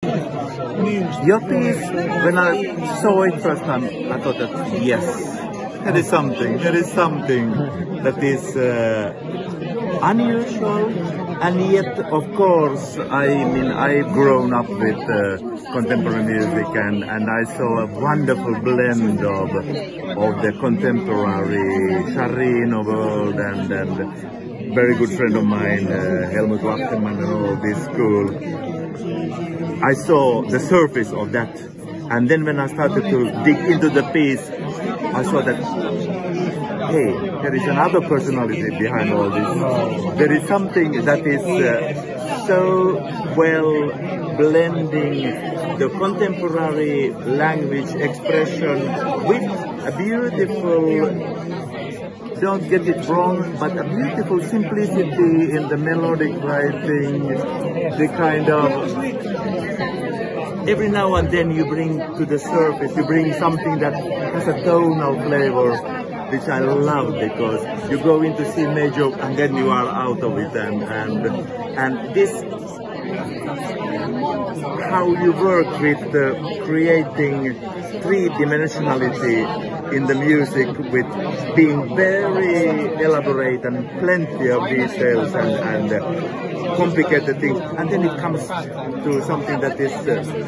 Your piece, when I saw it first time, I thought that, yes, there is something that is unusual, and yet, of course, I've grown up with contemporary music, and I saw a wonderful blend of the contemporary Sharino world and very good friend of mine, Helmut Wachtermann, and all this school. I saw the surface of that, and then when I started to dig into the piece, I saw that, hey, there is another personality behind all this. There is something that is so well blending the contemporary language expression with a beautiful, don't get it wrong, but a beautiful simplicity in the melodic writing, the kind of, every now and then you bring to the surface, you bring something that has a tonal flavor, which I love, because you go into C major and then you are out of it, and this, how you work with creating three-dimensionality in the music, with being very elaborate and plenty of details and complicated things, and then it comes to something that is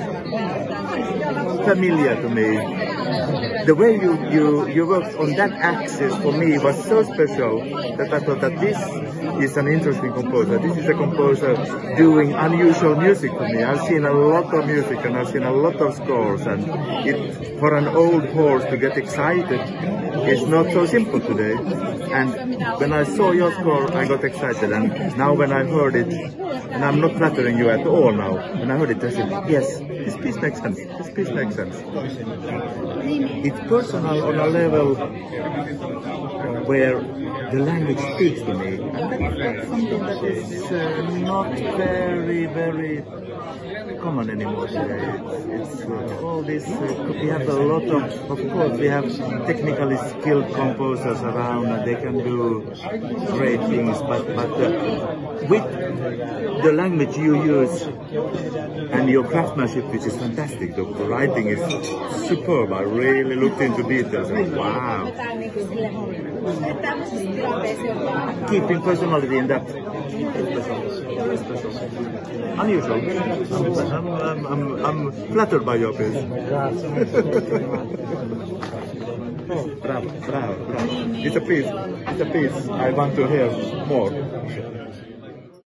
familiar to me. The way you worked on that axis for me was so special that I thought that this is an interesting composer. This is a composer doing unusual music for me. I've seen a lot of music and I've seen a lot of scores, and for an old horse to get excited is not so simple today. And when I saw your score, I got excited, and now when I heard it, and I'm not flattering you at all now, when I heard it, I said, yes, this piece makes sense, this piece makes sense. It's personal on a level where the language speaks to me, and that's something that is not very common anymore today. It's all this, we have a lot of course, we have technically skilled composers around, and they can do great things, but with the language you use and your craftsmanship, which is fantastic, the writing is superb. I really looked into details and wow. Keeping personality in that. Very special. Unusual. I'm flattered by your piece. Bravo. It's a piece I want to hear more.